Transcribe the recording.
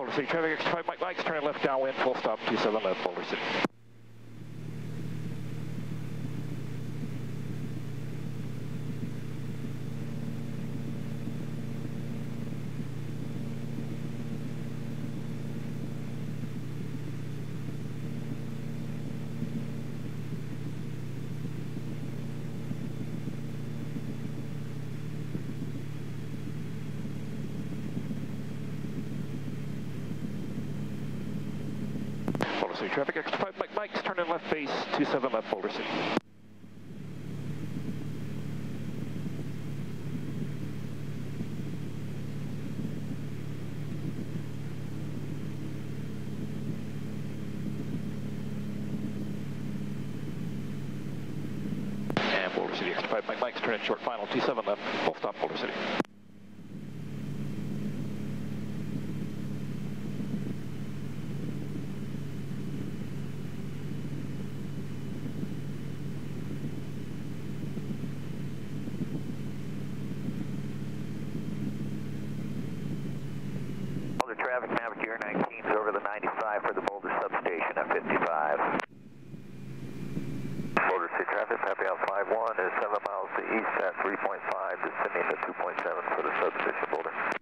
Boulder City traffic, X5 Mike Mike's turning left downwind, full stop, 27 left, Boulder City. Boulder City traffic, X5 Mike Mike's turning left base, 27 left, Boulder City. And Boulder City, X5 Mike Mike's turning short final, 27 left, full stop, Boulder City. Traffic Navigator 19 is over the 95 for the Boulder substation at 55. Boulder City traffic, Happy House 51 is 7 miles to east at 3.5, descending to 2.7 for the substation, Boulder.